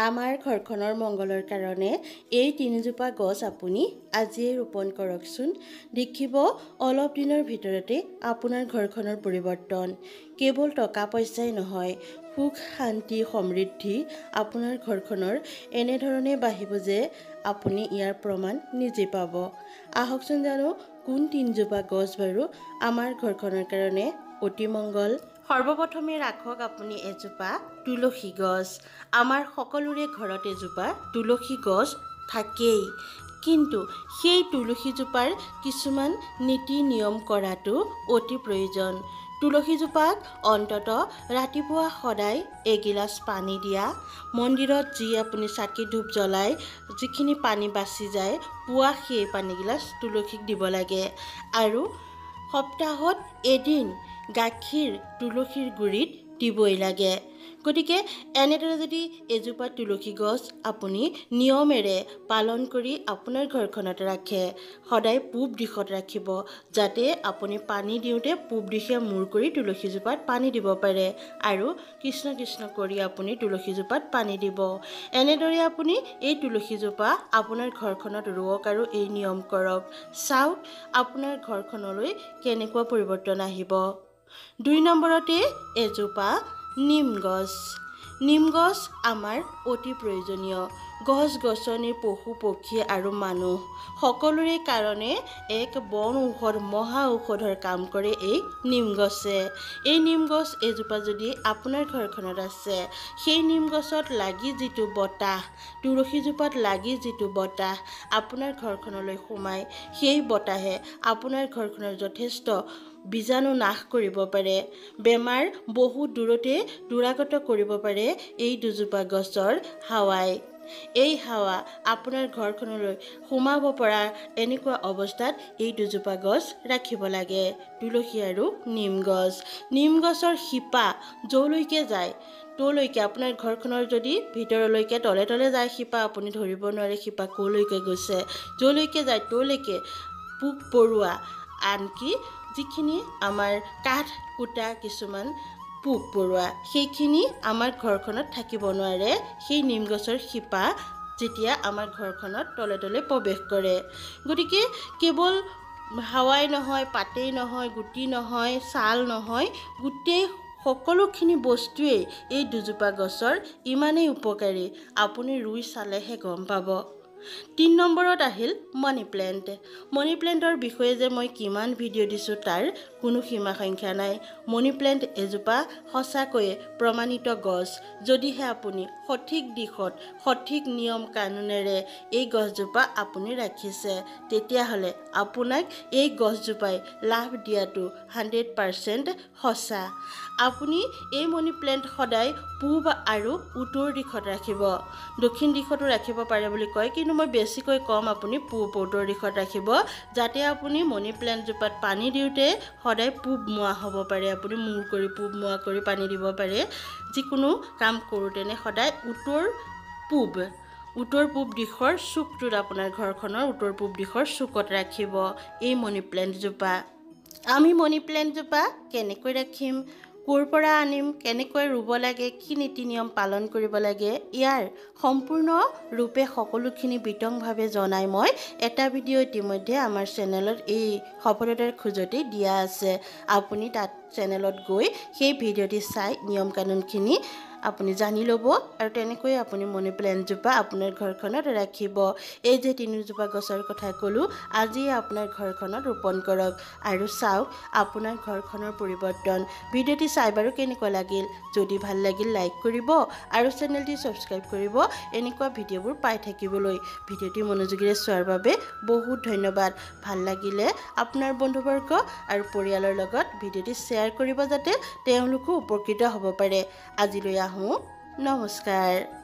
আমাৰ ঘৰখনৰ মংগলৰ কাৰণে এই তিনিজোপা গছ আপুনি আজিয়ে ৰোপণ কৰকচোন। দেখিব অলপ দিনৰ ভিতৰতে আপোনাৰ ঘৰখনৰ পৰিৱৰ্তন। কেৱল টকা পইচাই নহয়, সুখ শান্তি সমৃদ্ধি আপোনাৰ ঘৰখনৰ এনেধৰণে বাঢ়িব যে আপুনি ইয়াৰ প্ৰমাণ নিজে পাব। আহকচোন জানো কোন তিনিজোপা গছ বাৰু আমাৰ ঘৰখনৰ কাৰণে অতি মংগল। সৰ্বপ্ৰথমে ৰাখক আপুনি এজোপা তুলসী গছ। আমাৰ সকলোৰে ঘৰত এজোপা তুলসী গছ থাকেই, কিন্তু সেই তুলসীজোপাৰ কিছুমান নীতি নিয়ম কৰাটো অতি প্ৰয়োজন। তুলসীজোপাক অন্তত ৰাতিপুৱা সদায় এগিলাচ পানী দিয়া, মন্দিৰত যি আপুনি চাকি ধূপ জ্বলাই যিখিনি পানী বাচি যায় পুৱা সেই পানীগিলাচ তুলসীক দিব লাগে, আৰু সপ্তাহত এদিন গাখীৰ তুলসীৰ গুৰিত দিবই লাগে। গতিকে এনেদৰে যদি এজোপা তুলসী গছ আপুনি নিয়মেৰে পালন কৰি আপোনাৰ ঘৰখনত ৰাখে, সদায় পূব দিশত ৰাখিব, যাতে আপুনি পানী দিওঁতে পূব দিশে মূৰ কৰি তুলসীজোপাত পানী দিব পাৰে, আৰু কৃষ্ণ কৃষ্ণ কৰি আপুনি তুলসীজোপাত পানী দিব। এনেদৰে আপুনি এই তুলসীজোপা আপোনাৰ ঘৰখনত ৰুৱক আৰু এই নিয়ম কৰক। চাওক আপোনাৰ ঘৰখনলৈ কেনেকুৱা পৰিৱৰ্তন আহিব। ২ নম্বৰতে এজোপা নিম গছ। নিম গছ আমাৰ অতি প্ৰয়োজনীয়। গছ-গছনি, পশু পক্ষী আৰু মানুহ সকলোৰে কাৰণে এক বন ঔষধ, মহা ঔষধৰ কাম কৰে এই নিম গছে। এই নিম গছ এজোপা যদি আপোনাৰ ঘৰখনত আছে, সেই নিম গছত লাগি যিটো বতাহ, তুলসীজোপাত লাগি যিটো বতাহ আপোনাৰ ঘৰখনলৈ সোমায়, সেই বতাহে আপোনাৰ ঘৰখনৰ যথেষ্ট বীজাণু নাশ কৰিব পাৰে। বেমাৰ বহু দূৰতে দূৰাগত কৰিব পাৰে এই দুজোপা গছৰ হাৱাই। এই হাৱা আপোনাৰ ঘৰখনলৈ সোমাব পৰা এনেকুৱা অৱস্থাত এই দুজোপা গছ ৰাখিব লাগে, তুলসী আৰু নিম গছ। নিম গছৰ শিপা যলৈকে যায় তলৈকে, আপোনাৰ ঘৰখনৰ যদি ভিতৰলৈকে তলে তলে যায় শিপা, আপুনি ধৰিব নোৱাৰে শিপা ক'লৈকে গৈছে, যলৈকে যায় তলৈকে পোক পৰুৱা, আনকি যিখিনি আমাৰ কাঠ কুটা কিছুমান পোক পৰুৱা, সেইখিনি আমাৰ ঘৰখনত থাকিব নোৱাৰে সেই নিম গছৰ শিপা যেতিয়া আমাৰ ঘৰখনত তলে তলে প্ৰৱেশ কৰে। গতিকে কেৱল হাৱাই নহয়, পাতেই নহয়, গুটি নহয়, ছাল নহয়, গোটেই সকলোখিনি বস্তুৱেই এই দুজোপা গছৰ ইমানেই উপকাৰী, আপুনি ৰুই চালেহে গম পাব। ৩ নম্বৰত আহিল মানি প্লেণ্ট। মানি প্লেণ্টৰ বিষয়ে যে মই কিমান ভিডিঅ' দিছোঁ তাৰ কোনো সীমা সংখ্যা নাই। মানি প্লেণ্ট এজোপা সঁচাকৈয়ে প্ৰমাণিত গছ। যদিহে আপুনি সঠিক দিশত, সঠিক নিয়ম কানুনেৰে এই গছজোপা আপুনি ৰাখিছে, তেতিয়াহ'লে আপোনাক এই গছজোপাই লাভ দিয়াটো 100% সঁচা। আপুনি এই মানি প্লেণ্ট সদায় পূব আৰু উত্তৰ দিশত ৰাখিব। দক্ষিণ দিশতো ৰাখিব পাৰে বুলি কয়, কিন্তু মই বেছিকৈ কম আপুনি পূব উত্তৰ দিশত ৰাখিব, যাতে আপুনি মানি প্লেণ্টজোপাত পানী দিওঁতে সদায় পূব মুৱা হ'ব পাৰে, আপুনি মূৰ কৰি পূব মুৱা কৰি পানী দিব পাৰে। যিকোনো কাম কৰোঁতেনে সদায় উত্তৰ পূব দিশৰ চুকটোত, আপোনাৰ ঘৰখনৰ উত্তৰ পূব দিশৰ চুকত ৰাখিব এই মানি প্লেণ্টজোপা। আমি মানি প্লেণ্টজোপা কেনেকৈ ৰাখিম, ক'ৰ পৰা আনিম, কেনেকৈ ৰুব লাগে, কি নীতি নিয়ম পালন কৰিব লাগে, ইয়াৰ সম্পূৰ্ণ ৰূপে সকলোখিনি বিতংভাৱে জনাই মই এটা ভিডিঅ' ইতিমধ্যে আমাৰ চেনেলত এই সফলতাৰ খোজতে দিয়া আছে। আপুনি তাত চেনেলত গৈ সেই ভিডিঅ'টি চাই নিয়ম কানুনখিনি আপুনি জানি ল'ব, আৰু তেনেকৈ আপুনি মানি প্লেণ্টজোপা আপোনাৰ ঘৰখনত ৰাখিব। এই যে তিনিজোপা গছৰ কথা ক'লোঁ, আজি আপোনাৰ ঘৰখনত ৰোপণ কৰক আৰু চাওক আপোনাৰ ঘৰখনৰ পৰিৱৰ্তন। ভিডিঅ'টি চাই বাৰু কেনেকুৱা লাগিল? যদি ভাল লাগিল লাইক কৰিব আৰু চেনেলটি ছাবস্ক্ৰাইব কৰিব এনেকুৱা ভিডিঅ'বোৰ পাই থাকিবলৈ। ভিডিঅ'টি মনোযোগেৰে চোৱাৰ বাবে বহুত ধন্যবাদ। ভাল লাগিলে আপোনাৰ বন্ধুবৰ্গ আৰু পৰিয়ালৰ লগত ভিডিঅ'টি শ্বেয়াৰ কৰিব, যাতে তেওঁলোকো উপকৃত হ'ব পাৰে। আজিলৈ আহোঁ, নমস্কাৰ।